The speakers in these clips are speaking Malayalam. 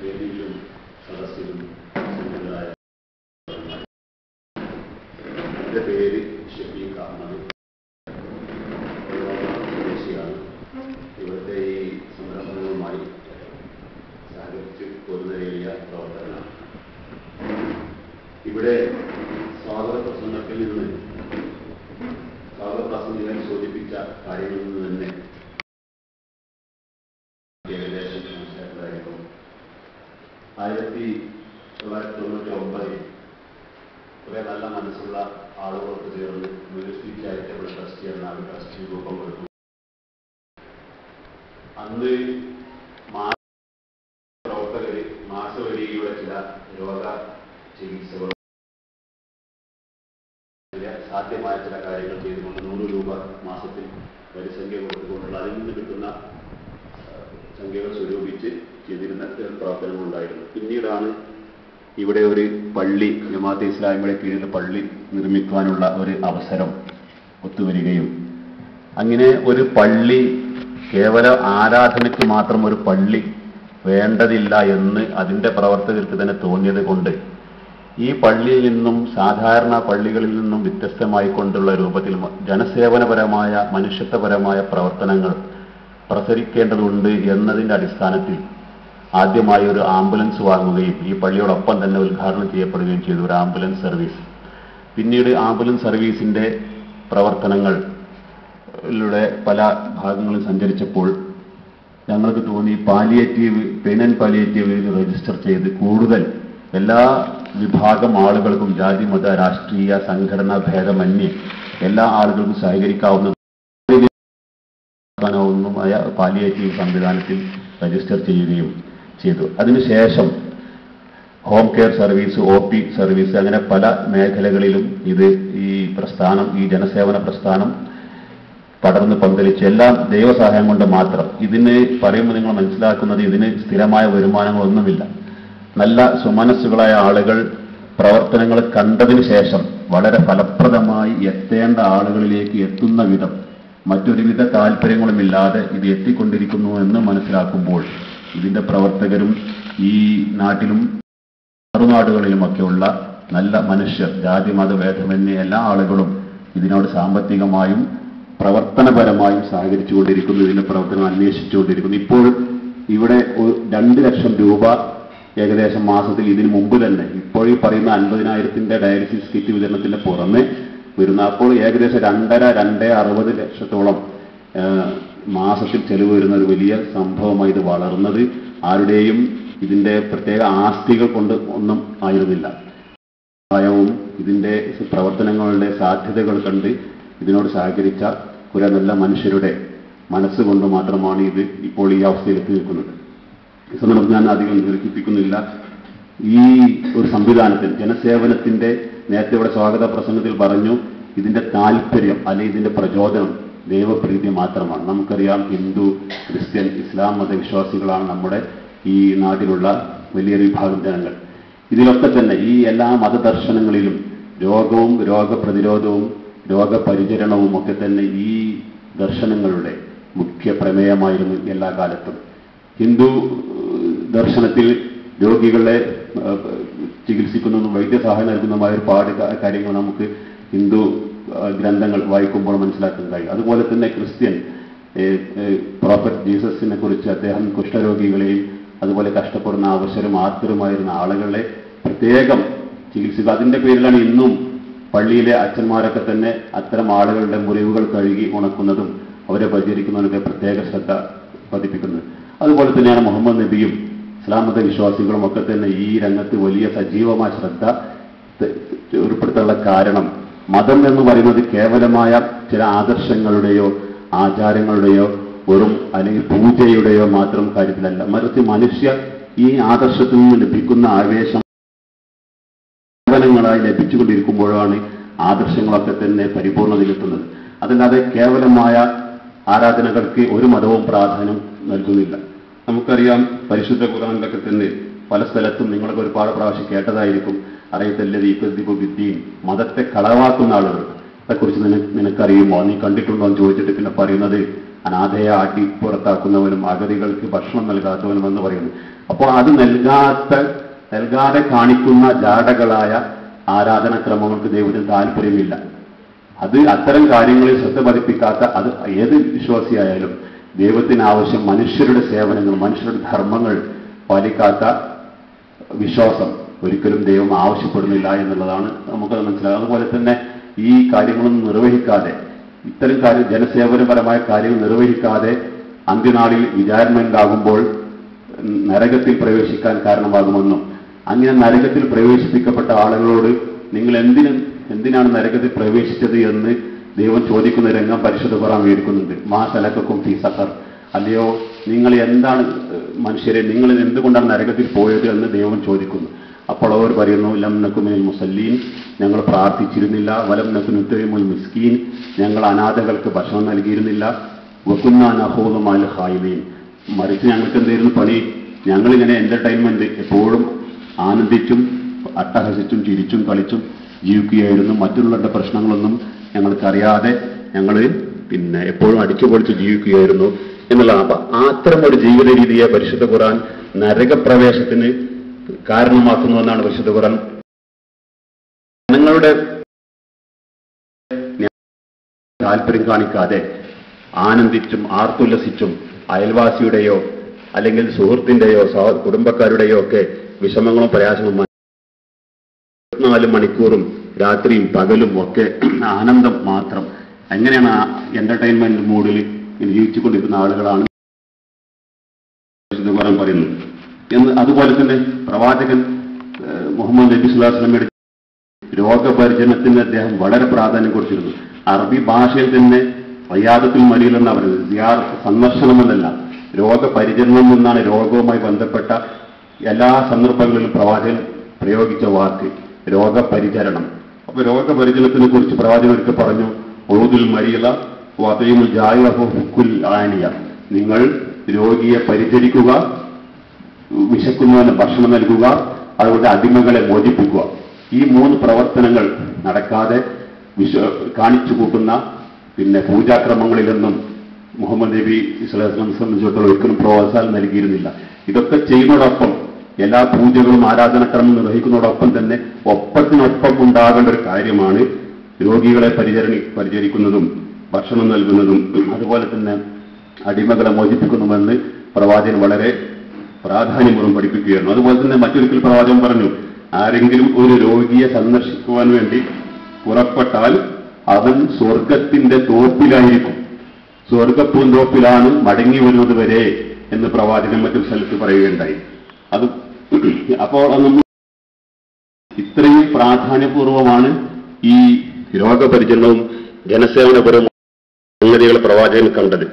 വേദിയിലും സദസ്സിലും സന്നിഹിതരായ എൻ്റെ പേര് ഷഫീഖ് അഹമ്മദ്, സ്വദേശിയാണ്. ഇവിടുത്തെ ഈ സംരംഭങ്ങളുമായി സഹകരിച്ച് പൊതുനിരയിയ പ്രവർത്തകനാണ്. ഇവിടെ സ്വാഗത പ്രസംഗത്തിൽ നിന്ന് സ്വാഗത പ്രസംഗികൾ സൂചിപ്പിച്ച കാര്യങ്ങളിൽ നിന്ന് തന്നെ ഏകദേശം മനസ്സിലാക്കുന്നതായിരിക്കും. 1999 കുറെ നല്ല മനസ്സുള്ള ആളുകളൊക്കെ ചേർന്ന് യൂണിവേഴ്സിറ്റി ചാരിറ്റബിൾ ട്രസ്റ്റ് എന്ന ഒരു ട്രസ്റ്റ് രൂപം കൊടുത്തു. അന്ന് പ്രവർത്തകർ മാസവരിയിലൂടെ ചില രോഗ ചികിത്സകളും സാധ്യമായ ചില കാര്യങ്ങൾ ചെയ്തുകൊണ്ട് 100 രൂപ മാസത്തിൽ വരിസംഖ്യ കൊടുത്തുകൊണ്ടുള്ള അതിൽ നിന്ന് കിട്ടുന്ന സംഖ്യകൾ സ്വരൂപിച്ച് ചെയ്തിരുന്ന പ്രവർത്തനങ്ങളുണ്ടായിരുന്നു. പിന്നീടാണ് ഇവിടെ ഒരു പള്ളി, ജമാഅത്തെ ഇസ്ലാമിയുടെ കീഴിൽ പള്ളി നിർമ്മിക്കാനുള്ള ഒരു അവസരം ഒത്തുവരികയും അങ്ങനെ ഒരു പള്ളി കേവല ആരാധനയ്ക്ക് മാത്രം ഒരു പള്ളി വേണ്ടതില്ല എന്ന് അതിൻ്റെ പ്രവർത്തകർക്ക് തന്നെ തോന്നിയത് കൊണ്ട് ഈ പള്ളിയിൽ നിന്നും സാധാരണ പള്ളികളിൽ നിന്നും വ്യത്യസ്തമായിക്കൊണ്ടുള്ള രൂപത്തിൽ ജനസേവനപരമായ മനുഷ്യത്വപരമായ പ്രവർത്തനങ്ങൾ പ്രസരിക്കേണ്ടതുണ്ട് എന്നതിൻ്റെ അടിസ്ഥാനത്തിൽ ആദ്യമായി ഒരു ആംബുലൻസ് വാങ്ങുകയും ഈ പള്ളിയോടൊപ്പം തന്നെ ഉദ്ഘാടനം ചെയ്യപ്പെടുകയും ചെയ്തു, ഒരു ആംബുലൻസ് സർവീസ്. പിന്നീട് ആംബുലൻസ് സർവീസിൻ്റെ പ്രവർത്തനങ്ങളിലൂടെ പല ഭാഗങ്ങളും സഞ്ചരിച്ചപ്പോൾ ഞങ്ങൾക്ക് തോന്നി പെയിൻ ആൻഡ് പാലിയേറ്റീവ് രജിസ്റ്റർ ചെയ്ത് കൂടുതൽ എല്ലാ വിഭാഗം ആളുകൾക്കും ജാതി മത രാഷ്ട്രീയ സംഘടനാ ഭേദമന്യേ എല്ലാ ആളുകൾക്കും സഹകരിക്കാവുന്ന പാലിയേറ്റീവ് സംവിധാനത്തിൽ രജിസ്റ്റർ ചെയ്യുകയും ചെയ്തു. അതിനുശേഷം home care service, OP service, അങ്ങനെ പല മേഖലകളിലും ഈ പ്രസ്ഥാനം, ഈ ജനസേവന പ്രസ്ഥാനം പടർന്ന് പന്തലിച്ച് എല്ലാം ദൈവസഹായം കൊണ്ട് മാത്രം. ഇതിന് പറയുമ്പോൾ നിങ്ങൾ മനസ്സിലാക്കുന്നത് ഇതിന് സ്ഥിരമായ വരുമാനങ്ങളൊന്നുമില്ല. നല്ല സുമനസ്സുകളായ ആളുകൾ പ്രവർത്തനങ്ങൾ കണ്ടതിന് ശേഷം വളരെ ഫലപ്രദമായി എത്തേണ്ട ആളുകളിലേക്ക് എത്തുന്ന വിധം മറ്റൊരുവിധ താല്പര്യങ്ങളുമില്ലാതെ ഇത് എത്തിക്കൊണ്ടിരിക്കുന്നു എന്ന് മനസ്സിലാക്കുമ്പോൾ ഇതിൻ്റെ പ്രവർത്തകരും ഈ നാട്ടിലും മറുനാടുകളിലുമൊക്കെയുള്ള നല്ല മനുഷ്യർ, ജാതി മതഭേദമന്യേ എല്ലാ ആളുകളും ഇതിനോട് സാമ്പത്തികമായും പ്രവർത്തനപരമായും സഹകരിച്ചുകൊണ്ടിരിക്കുന്നു, ഇതിൻ്റെ പ്രവർത്തനം അന്വേഷിച്ചുകൊണ്ടിരിക്കുന്നു. ഇപ്പോൾ ഇവിടെ 2 ലക്ഷം രൂപ ഏകദേശം മാസത്തിൽ ഇതിനു മുമ്പ് തന്നെ ഇപ്പോൾ ഈ പറയുന്ന 50,000 ഡയാലിസിസ് കിറ്റ് വിതരണത്തിന്റെ പുറമെ വരുന്ന അപ്പോൾ ഏകദേശം 2.5-2.60 ലക്ഷത്തോളം മാസത്തിൽ ചെലവ് വരുന്ന ഒരു വലിയ സംഭവമായി ഇത് വളർന്നത് ആരുടെയും ഇതിന്റെ പ്രത്യേക ആസ്തികൾ കൊണ്ട് ഒന്നും ആയിരുന്നില്ല. സഹായവും ഇതിന്റെ പ്രവർത്തനങ്ങളുടെ സാധ്യതകൾ കണ്ട് ഇതിനോട് സഹകരിച്ച കുറെ നല്ല മനുഷ്യരുടെ മനസ്സുകൊണ്ട് മാത്രമാണ് ഇത് ഇപ്പോൾ ഈ അവസ്ഥയിൽ എത്തി നിൽക്കുന്നത്. ഈ സന്ദർഭം ഞാൻ അധികം ദീർഘിപ്പിക്കുന്നില്ല. ഈ ഒരു സംവിധാനത്തിൽ ജനസേവനത്തിന്റെ നേരത്തെ ഇവിടെ സ്വാഗത പ്രസംഗത്തിൽ പറഞ്ഞു, ഇതിന്റെ താല്പര്യം അല്ലെങ്കിൽ ഇതിന്റെ പ്രചോദനം ദൈവപ്രീതി മാത്രമാണ്. നമുക്കറിയാം, ഹിന്ദു, ക്രിസ്ത്യൻ, ഇസ്ലാം മതവിശ്വാസികളാണ് നമ്മുടെ ഈ നാട്ടിലുള്ള വലിയൊരു വിഭാഗം ജനങ്ങൾ. ഇതിലൊക്കെ തന്നെ ഈ എല്ലാ മതദർശനങ്ങളിലും രോഗവും രോഗപ്രതിരോധവും രോഗപരിചരണവും ഒക്കെ തന്നെ ഈ ദർശനങ്ങളുടെ മുഖ്യ പ്രമേയമായിരുന്നു എല്ലാ കാലത്തും. ഹിന്ദു ദർശനത്തിൽ രോഗികളെ ചികിത്സിക്കുന്നതും വൈദ്യസഹായം നൽകുന്നതുമായ ഒരുപാട് കാര്യങ്ങൾ നമുക്ക് ഹിന്ദു ഗ്രന്ഥങ്ങൾ വായിക്കുമ്പോൾ മനസ്സിലാക്കാൻ കഴിയും. അതുപോലെ തന്നെ ക്രിസ്ത്യൻ പ്രോഫറ്റ് ജീസസിനെ കുറിച്ച് അദ്ദേഹം കുഷ്ഠരോഗികളെയും അതുപോലെ കഷ്ടപ്പെടുന്ന അവസരം ആർത്തരുമായിരുന്ന ആളുകളെ പ്രത്യേകം ചികിത്സിക്കുക. അതിൻ്റെ പേരിലാണ് ഇന്നും പള്ളിയിലെ അച്ഛന്മാരൊക്കെ തന്നെ അത്തരം ആളുകളുടെ മുറിവുകൾ കഴുകി ഉണക്കുന്നതും അവരെ പരിചരിക്കുന്നതിനൊക്കെ പ്രത്യേക ശ്രദ്ധ പതിപ്പിക്കുന്നത്. അതുപോലെ തന്നെയാണ് മുഹമ്മദ് നബിയും ഇസ്ലാം മത വിശ്വാസികളും ഒക്കെ തന്നെ ഈ രംഗത്ത് വലിയ സജീവമായ ശ്രദ്ധ ഏർപ്പെടുത്താനുള്ള കാരണം മതം എന്ന് പറയുന്നത് കേവലമായ ചില ആദർശങ്ങളുടെയോ ആചാരങ്ങളുടെയോ അല്ലെങ്കിൽ പൂജയുടെയോ മാത്രം കാര്യത്തിലല്ല, മറിച്ച് മനുഷ്യ ഈ ആദർശത്തിൽ നിന്ന് ലഭിക്കുന്ന ആവേശം സേവനങ്ങളായി ലഭിച്ചുകൊണ്ടിരിക്കുമ്പോഴാണ് ആദർശങ്ങളൊക്കെ തന്നെ പരിപൂർണതയിലെത്തുന്നത്. അതല്ലാതെ കേവലമായ ആരാധനകൾക്ക് ഒരു മതവും പ്രാധാന്യം നൽകുന്നില്ല. നമുക്കറിയാം, പരിശുദ്ധ ഖുർആനിലൊക്കെ തന്നെ പല സ്ഥലത്തും നിങ്ങളൊക്കെ ഒരുപാട് പ്രാവശ്യം കേട്ടതായിരിക്കും, അറിയത്തല്ലത് ഇക്കദ്ദിബു ബിദ്ദീൻ, മതത്തെ കളവാക്കുന്ന ആളുകൾ. അതേക്കുറിച്ച് നിനക്കറിയുമോ, നീ കണ്ടിട്ടുണ്ടോ എന്ന് ചോദിച്ചിട്ട് പിന്നെ പറയുന്നത് അനാഥയെ ആട്ടി പുറത്താക്കുന്നവനും അഗതികൾക്ക് ഭക്ഷണം നൽകാത്തവനും എന്ന് പറയുന്നു. അപ്പോൾ അത് നൽകാതെ കാണിക്കുന്ന ജാടകളായ ആരാധനാക്രമങ്ങൾക്ക് ദൈവത്തിന് താല്പര്യമില്ല. അത് അത്തരം കാര്യങ്ങളിൽ ശ്രദ്ധ പതിപ്പിക്കാത്ത, അത് ഏത് വിശ്വാസിയായാലും ദൈവത്തിന് ആവശ്യം മനുഷ്യരുടെ സേവനങ്ങൾ, മനുഷ്യരുടെ ധർമ്മങ്ങൾ പാലിക്കാത്ത വിശ്വാസം ഒരിക്കലും ദൈവം ആവശ്യപ്പെടുന്നില്ല എന്നുള്ളതാണ് നമുക്കത് മനസ്സിലാകും. അതുപോലെ തന്നെ ഈ കാര്യങ്ങളൊന്നും നിർവഹിക്കാതെ, ഇത്തരം കാര്യം ജനസേവനപരമായ കാര്യങ്ങൾ നിർവഹിക്കാതെ അന്ത്യനാളിൽ വിചാരണ ഉണ്ടാകുമ്പോൾ നരകത്തിൽ പ്രവേശിക്കാൻ കാരണമാകുമെന്നും, അങ്ങനെ നരകത്തിൽ പ്രവേശിപ്പിക്കപ്പെട്ട ആളുകളോട് നിങ്ങൾ എന്തിനാണ് നരകത്തിൽ പ്രവേശിച്ചത് എന്ന് ദൈവം ചോദിക്കുന്ന രംഗം പരിശുദ്ധ ഖുർആൻ വിവരിക്കുന്നുണ്ട്. മാ സലക്കക്കും ഫീ സഖർ, അല്ലയോ നിങ്ങൾ എന്താണ് മനുഷ്യരെ, നിങ്ങൾ എന്തുകൊണ്ടാണ് നരകത്തിൽ പോയത് എന്ന് ദൈവം ചോദിക്കുന്നു. അപ്പോൾ അവർ പറയുന്നു, ലം നകു മിനൽ മുസല്ലീൻ, ഞങ്ങൾ പ്രാർത്ഥിച്ചിരുന്നില്ല. വലം നകു നുത്ഇമുൽ മിസ്കീൻ, ഞങ്ങൾ അനാഥകൾക്ക് ഭക്ഷണം നൽകിയിരുന്നില്ല. വകുന്നാ നഖൂദു മഅൽ ഖായിദീൻ, മറിച്ച് ഞങ്ങൾക്ക് എന്തായിരുന്നു പണി, ഞങ്ങളിങ്ങനെ എന്റർടൈൻമെന്റ് എപ്പോഴും ആനന്ദിച്ചും അട്ടഹസിച്ചും ചിരിച്ചും കളിച്ചും ജീവിക്കുകയായിരുന്നു. മറ്റുള്ളവരുടെ പ്രശ്നങ്ങളൊന്നും ഞങ്ങൾക്കറിയാതെ ഞങ്ങൾ എപ്പോഴും അടിച്ചുപൊളിച്ച് ജീവിക്കുകയായിരുന്നു എന്നുള്ളതാണ്. അപ്പൊ അത്തരം ഒരു ജീവിത രീതിയെ പരിശുദ്ധ ഖുർആൻ നരകപ്രവേശത്തിന് കാരണമാക്കുന്നുവെന്നാണ് പരിശുദ്ധ ഖുർആൻ. ജനങ്ങളുടെ താല്പര്യം കാണിക്കാതെ ആനന്ദിച്ചും ആർത്തുല്ലസിച്ചും അയൽവാസിയുടെയോ അല്ലെങ്കിൽ സുഹൃത്തിന്റെയോ കുടുംബക്കാരുടെയോ ഒക്കെ വിഷമങ്ങളും പ്രയാസങ്ങളും 24 മണിക്കൂറും രാത്രിയും പകലും ഒക്കെ ആനന്ദം മാത്രം, എങ്ങനെയാണ് എന്റർടൈൻമെന്റ് മൂഡിൽ ജീവിച്ചുകൊണ്ടിരിക്കുന്ന ആളുകളാണ് ഖുർആൻ പറയുന്നത് എന്ന്. അതുപോലെ തന്നെ പ്രവാചകൻ മുഹമ്മദ് നബി സ്വല്ലല്ലാഹു അലൈഹി വസല്ലമയുടെ രോഗപരിചരണത്തിന് അദ്ദേഹം വളരെ പ്രാധാന്യം കൊടുത്തിരുന്നു. അറബി ഭാഷയിൽ തന്നെ വയ്യാദത്തുൽ മരീൽ എന്നാണ് പറയുന്നത്. സിയാറത്ത് സന്ദർശനം എന്നല്ല, രോഗപരിചരണം എന്നാണ് രോഗവുമായി ബന്ധപ്പെട്ട എല്ലാ സന്ദർഭങ്ങളിലും പ്രവാചകൻ പ്രയോഗിച്ച വാക്ക് രോഗപരിചരണം. അപ്പൊ രോഗപരിചരണത്തിനെ കുറിച്ച് പ്രവാചകൻ ഒരിക്കൽ പറഞ്ഞു, ഉഊദുൽ മരീള വഅതീമുൽ ജായിഅഹു ഹുക്കുൽ ആനിയ, നിങ്ങൾ രോഗിയെ പരിചരിക്കുക, വിശക്കുന്നവന് ഭക്ഷണം നൽകുക, അതുകൊണ്ട് അടിമകളെ മോചിപ്പിക്കുക. ഈ 3 പ്രവർത്തനങ്ങൾ നടക്കാതെ കാണിച്ചു കൂട്ടുന്ന പൂജാക്രമങ്ങളിലൊന്നും മുഹമ്മദ് നബി സ്വല്ലല്ലാഹു അലൈഹി വസല്ലം സംബന്ധിച്ചിടത്തോളം ഒരിക്കലും പ്രോത്സാഹനം നൽകിയിരുന്നില്ല. ഇതൊക്കെ ചെയ്യുന്നതോടൊപ്പം, എല്ലാ പൂജകളും ആരാധനക്രമം നിർവഹിക്കുന്നതോടൊപ്പം തന്നെ ഒപ്പത്തിനൊപ്പം ഉണ്ടാകേണ്ട ഒരു കാര്യമാണ് രോഗികളെ പരിചരിക്കുന്നതും ഭക്ഷണം നൽകുന്നതും അതുപോലെ തന്നെ അടിമകളെ മോചിപ്പിക്കുന്നുമെന്ന് പ്രവാചകൻ വളരെ പ്രാധാന്യപൂർവ്വം പഠിപ്പിക്കുകയായിരുന്നു. അതുപോലെ തന്നെ മറ്റൊരിക്കൽ പ്രവാചകൻ പറഞ്ഞു, ആരെങ്കിലും ഒരു രോഗിയെ സന്ദർശിക്കുവാൻ വേണ്ടി പുറപ്പെട്ടാൽ അവൻ സ്വർഗത്തിന്റെ തോപ്പിലായിരിക്കും, സ്വർഗപ്പൂന്തോപ്പിലാണ് മടങ്ങി വരുന്നത് വരെ എന്ന് പ്രവാചകൻ മറ്റൊരു സ്ഥലത്ത് പറയുകയുണ്ടായി. അത് അപ്പോൾ ഇത്രയും പ്രാധാന്യപൂർവമാണ് ഈ രോഗപരിചരണവും ജനസേവനപരവും സംഗതികളെ പ്രവാചകൻ കണ്ടത്.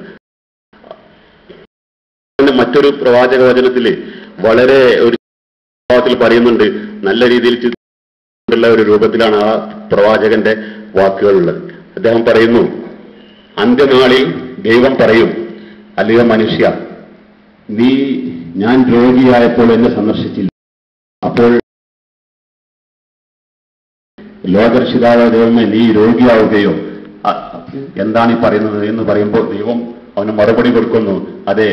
മറ്റൊരു പ്രവാചക വചനത്തില് വളരെ ഒരു പറയുന്നുണ്ട്, നല്ല രീതിയിൽ ഉള്ള ഒരു രൂപത്തിലാണ് ആ പ്രവാചകന്റെ വാക്കുകളുള്ളത്. അദ്ദേഹം പറയുന്നു, അന്ത്യനാളിൽ ദൈവം പറയും, അല്ലെങ്കിൽ മനുഷ്യ, ഞാൻ രോഗിയായപ്പോൾ എന്നെ സന്ദർശിച്ചില്ല, അപ്പോൾ ലോകരക്ഷിതാവായ ദൈവമേ നീ രോഗിയാവുകയോ, എന്താണ് ഈ പറയുന്നത് എന്ന് പറയുമ്പോൾ ദൈവം അവന് മറുപടി കൊടുക്കുന്നു, അതെ,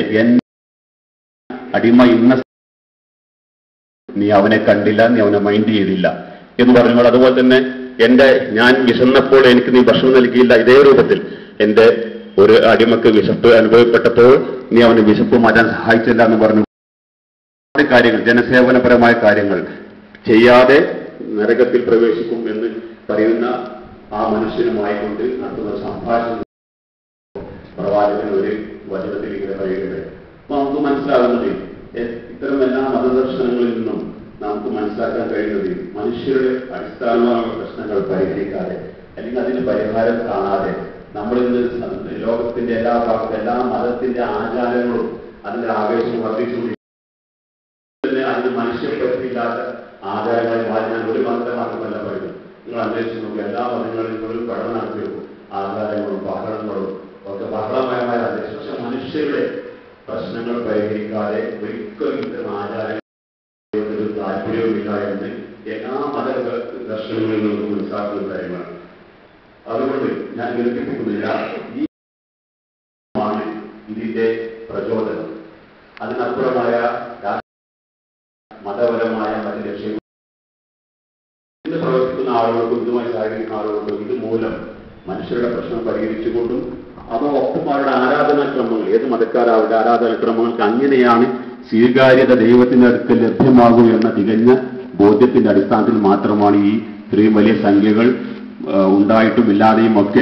അടിമ ഇന്ന നീ അവനെ കണ്ടില്ല, നീ അവനെ മൈൻഡ് ചെയ്തില്ല എന്ന് പറയുമ്പോൾ, അതുപോലെ തന്നെ ഞാൻ വിശന്നപ്പോൾ എനിക്ക് നീ ഭക്ഷണം നൽകിയില്ല, ഇതേ രൂപത്തിൽ എന്റെ ഒരു അടിമക്ക് വിശപ്പ് അനുഭവപ്പെട്ടപ്പോൾ നീ അവന് വിശപ്പ് മാറ്റാൻ സഹായിച്ചില്ല എന്ന് പറഞ്ഞു. കാര്യങ്ങൾ, ജനസേവനപരമായ കാര്യങ്ങൾ ചെയ്യാതെ നരകത്തിൽ പ്രവേശിക്കും എന്ന് പറയുന്ന ആ മനുഷ്യനുമായിക്കൊണ്ട് നടത്തുന്ന സംഭാഷണം പ്രവാചകൻ ഒരു വചനത്തിൽ ഇങ്ങനെ പറയുകയുണ്ട്. അപ്പൊ നമുക്ക് മനസ്സിലാകുന്നത്, ഇത്തരം എല്ലാ മതദർശനങ്ങളിൽ നിന്നും നമുക്ക് മനസ്സിലാക്കാൻ കഴിയുന്നത്, മനുഷ്യരുടെ അടിസ്ഥാനമായ പ്രശ്നങ്ങൾ പരിഹരിക്കാതെ അല്ലെങ്കിൽ അതിന് പരിഹാരം കാണാതെ നമ്മൾ ഇന്ന് ലോകത്തിന്റെ എല്ലാ ഭാഗത്തും എല്ലാ മതത്തിന്റെ ആചാരങ്ങളും അതിന്റെ ആവേശം വർദ്ധിച്ചുകൊണ്ടിരിക്കും. അതിന് മനുഷ്യപ്പെടുത്തിയില്ലാത്ത ആചാരങ്ങളെ മാറ്റാൻ ഒരു മതത്തെ മാത്രമല്ല പറയുന്നത്. നിങ്ങൾ അന്വേഷിച്ച് നോക്കുക, എല്ലാ മതങ്ങളിലും ഒരു പഠനം നടത്തി വെക്കും, ആചാരങ്ങളും ബഹളങ്ങളും ഒക്കെ ബഹളമയമായ അന്വേഷിച്ചു. പക്ഷെ മനുഷ്യരുടെ പ്രശ്നങ്ങൾ പരിഹരിക്കാതെ ഒരിക്കലും ഇത്തരം ആചാരങ്ങൾ താല്പര്യവുമില്ല എന്ന് എല്ലാ മത ദർശനങ്ങളിൽ നമുക്ക് മനസ്സിലാക്കുന്ന കാര്യമാണ്. അതുകൊണ്ട് ഞാൻ വിളിപ്പിക്കുന്നില്ല, ഈ സഹകരിക്കുന്ന ആളുകൊണ്ടും ഇതുമൂലം മനുഷ്യരുടെ പ്രശ്നം പരിഹരിച്ചുകൊണ്ടും അതോടൊപ്പം അവരുടെ ആരാധനാക്രമങ്ങൾ, ഏത് മതക്കാരാവരുടെ ആരാധനാക്രമങ്ങൾക്ക് അങ്ങനെയാണ് സ്വീകാര്യത ദൈവത്തിന്റെ അടുക്കൽ ലഭ്യമാകൂ എന്ന തികഞ്ഞ ബോധ്യത്തിന്റെ അടിസ്ഥാനത്തിൽ മാത്രമാണ് ഈ ഇത്രയും വലിയ സംഖ്യകൾ ഉണ്ടായിട്ടും ഇല്ലാതെയും ഒക്കെ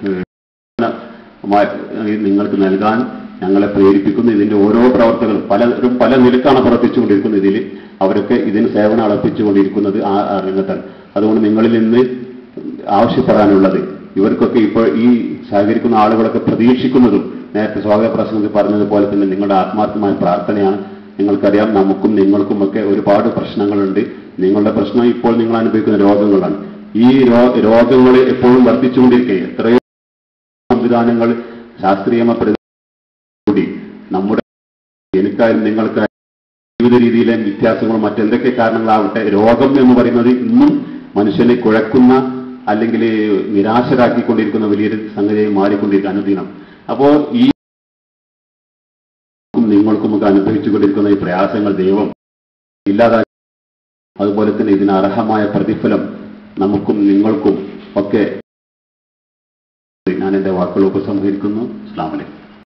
നിങ്ങൾക്ക് നൽകാൻ ഞങ്ങളെ പ്രേരിപ്പിക്കുന്നു. ഇതിന്റെ ഓരോ പ്രവർത്തകരും പലരും പല നിലക്കാണ് പ്രവർത്തിച്ചുകൊണ്ടിരിക്കുന്നത്. ഇതിൽ അവരൊക്കെ ഇതിന് സേവനം അർപ്പിച്ചുകൊണ്ടിരിക്കുന്നത് ആ രംഗത്താണ്. അതുകൊണ്ട് നിങ്ങളിൽ നിന്ന് ആവശ്യപ്പെടാനുള്ളത്, ഇവർക്കൊക്കെ ഇപ്പോൾ ഈ സഹകരിക്കുന്ന ആളുകളൊക്കെ പ്രതീക്ഷിക്കുന്നതും നേരത്തെ സ്വാഗത പ്രസംഗത്തിൽ പറഞ്ഞതുപോലെ തന്നെ നിങ്ങളുടെ ആത്മാർത്ഥമായ പ്രാർത്ഥനയാണ്. നിങ്ങൾക്കറിയാം, നമുക്കും നിങ്ങൾക്കുമൊക്കെ ഒരുപാട് പ്രശ്നങ്ങളുണ്ട്. നിങ്ങളുടെ പ്രശ്നം ഇപ്പോൾ നിങ്ങൾ അനുഭവിക്കുന്ന രോഗങ്ങളാണ്. ഈ രോഗങ്ങൾ എപ്പോഴും വർദ്ധിച്ചുകൊണ്ടിരിക്കുക. എത്രയോ സംവിധാനങ്ങൾ ശാസ്ത്രീയമായി കൂടി നമ്മുടെ എനിക്കായാലും നിങ്ങൾക്കായാലും ജീവിത രീതിയിലെ വ്യത്യാസങ്ങളും മറ്റെന്തൊക്കെ കാരണങ്ങളാവട്ടെ, രോഗം എന്ന് പറയുന്നത് ഇന്നും മനുഷ്യനെ കുഴക്കുന്ന അല്ലെങ്കിൽ നിരാശരാക്കിക്കൊണ്ടിരിക്കുന്ന വലിയൊരു സംഗതിയായി മാറിക്കൊണ്ടിരിക്കുക അനുദിനം. അപ്പോൾ ഈ നിങ്ങൾക്കുമൊക്കെ അനുഭവിച്ചുകൊണ്ടിരിക്കുന്ന ഈ പ്രയാസങ്ങൾ ദൈവം ഇല്ലാതാക്കി, അതുപോലെ തന്നെ ഇതിന് അർഹമായ പ്രതിഫലം നമുക്കും നിങ്ങൾക്കും ഒക്കെ. ഞാൻ എന്റെ വാക്കുകൾ ഉപസംഹരിക്കുന്നു. അസ്സലാമു അലൈക്കും.